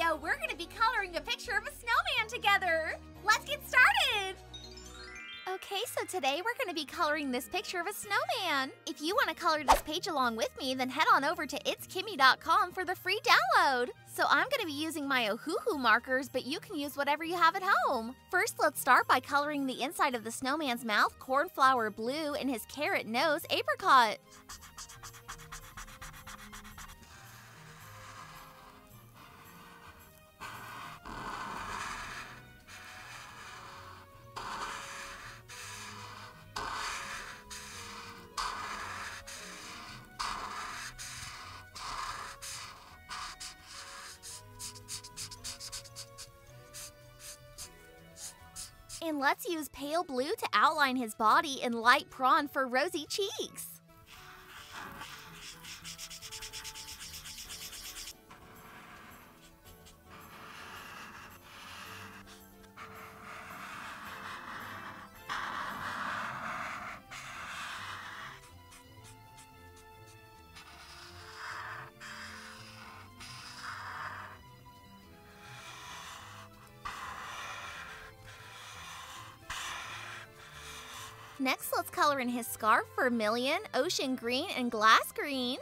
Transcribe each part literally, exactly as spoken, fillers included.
video, we're going to be coloring a picture of a snowman together. Let's get started. Okay, so today we're going to be coloring this picture of a snowman. If you want to color this page along with me, then head on over to its kimmi dot com for the free download. So I'm going to be using my Ohuhu markers, but you can use whatever you have at home. First, let's start by coloring the inside of the snowman's mouth cornflower blue and his carrot nose apricot. And let's use pale blue to outline his body and light prawn for rosy cheeks. Next, let's color in his scarf vermilion, ocean green, and glass green.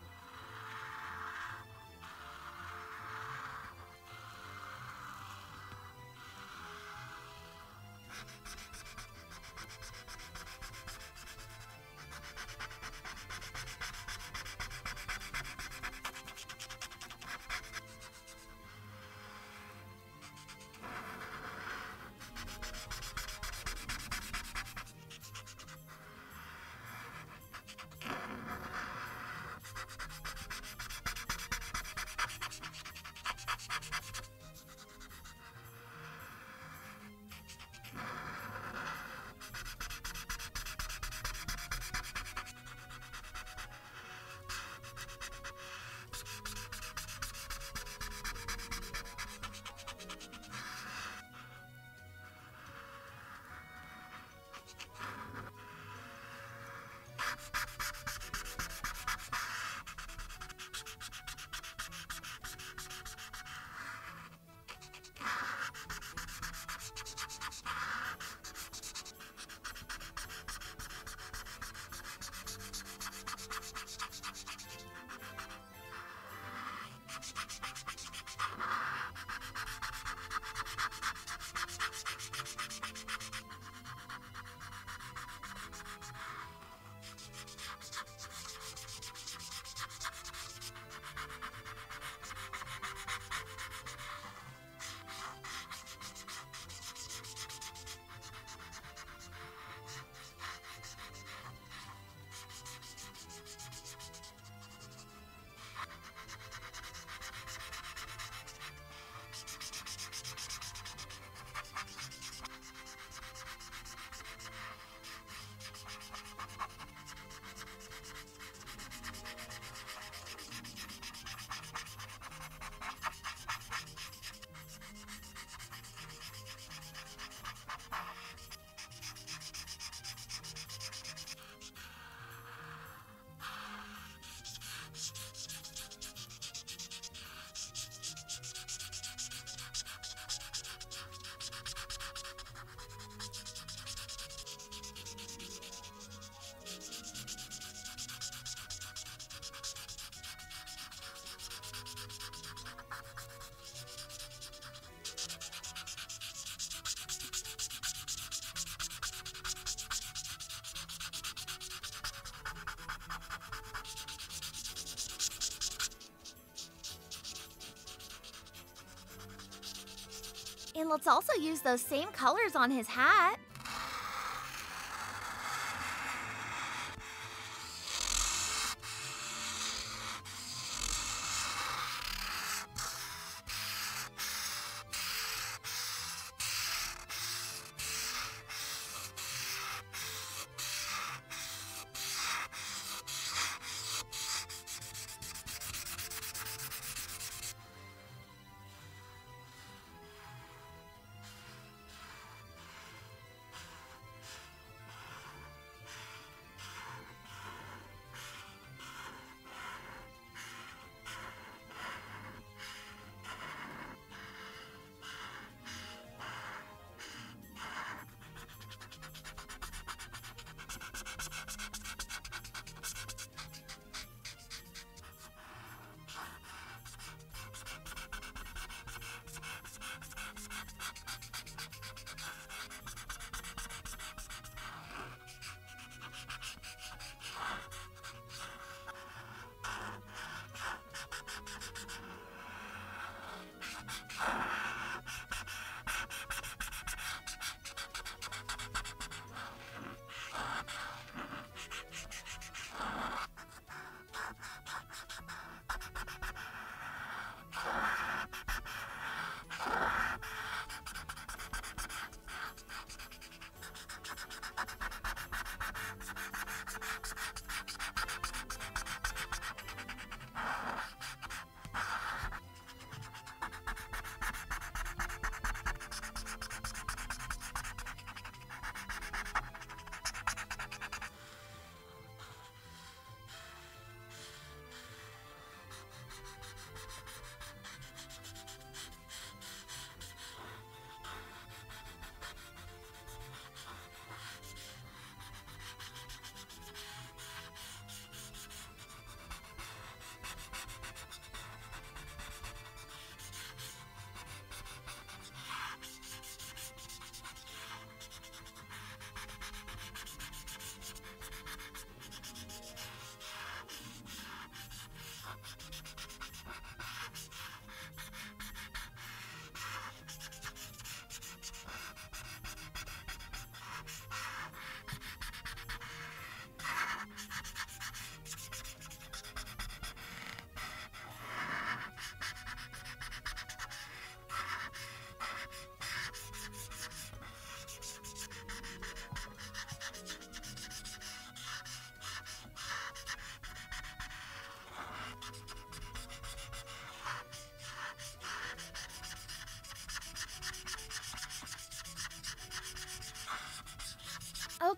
And let's also use those same colors on his hat.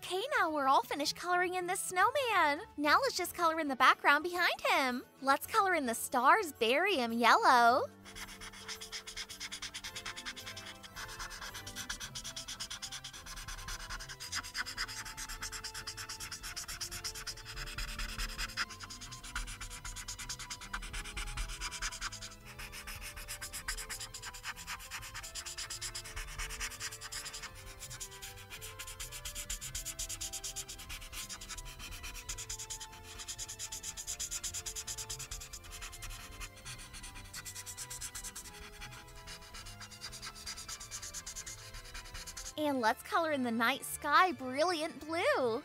Okay, now we're all finished coloring in this snowman. Now let's just color in the background behind him. Let's color in the stars, bury him yellow. And let's color in the night sky brilliant blue.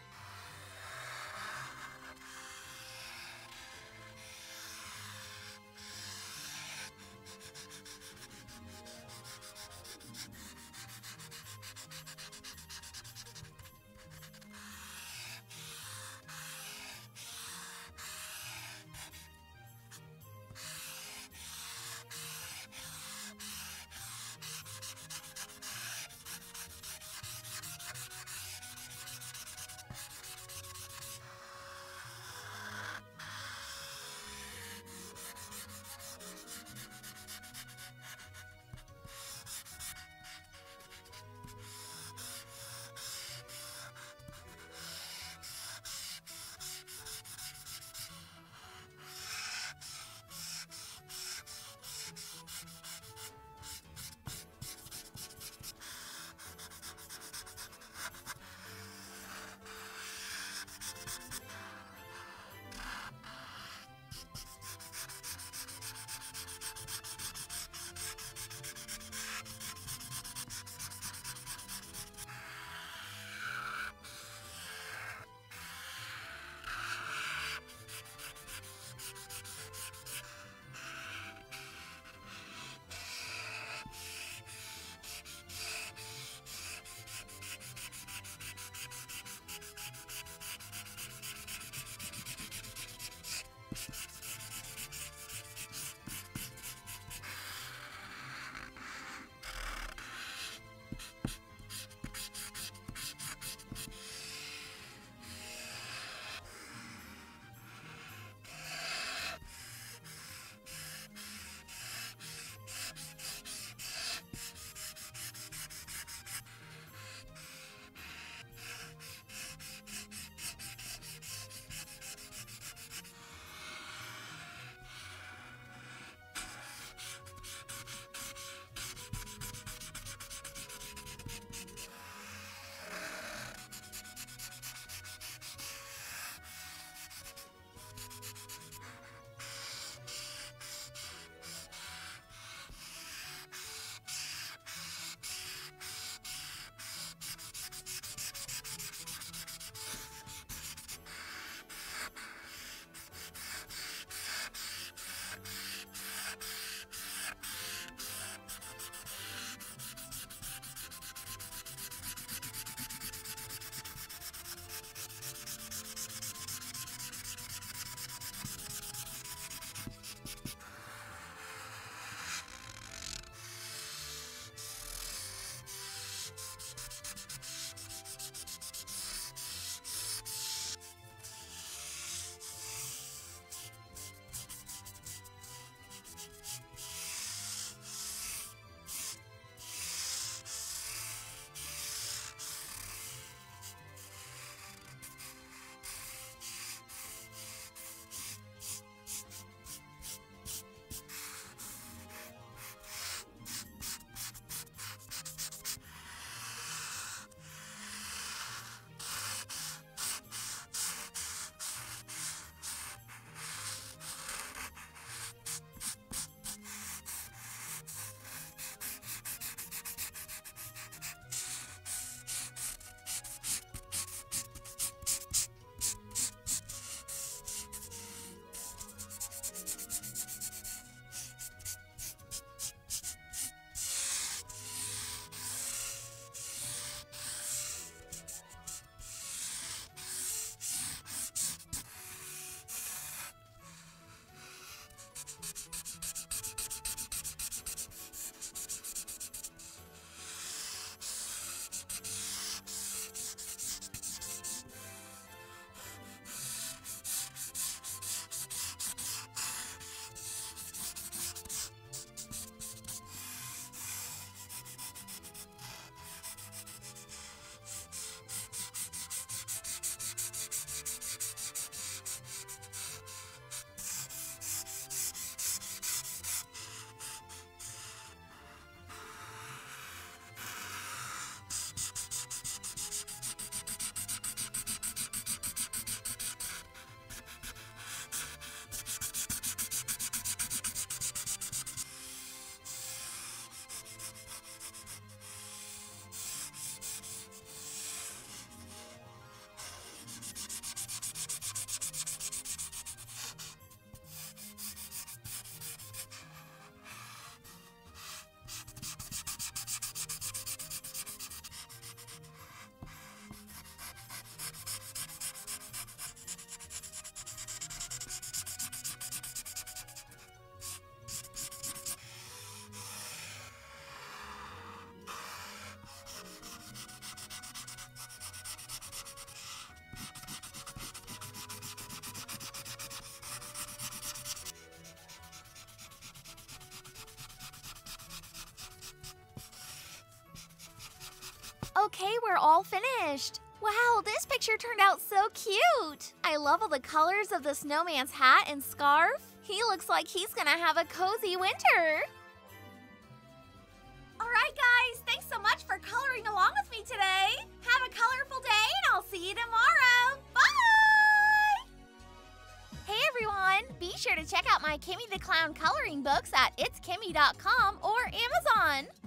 Okay, we're all finished. Wow, this picture turned out so cute. I love all the colors of the snowman's hat and scarf. He looks like he's gonna have a cozy winter. All right, guys, thanks so much for coloring along with me today. Have a colorful day, and I'll see you tomorrow. Bye! Hey, everyone. Be sure to check out my Kimmi the Clown coloring books at its kimmi dot com or Amazon.